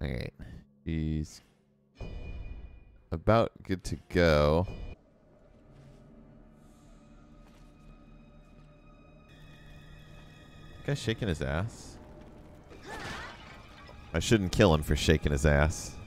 Alright. He's about good to go. Guy's shaking his ass. I shouldn't kill him for shaking his ass.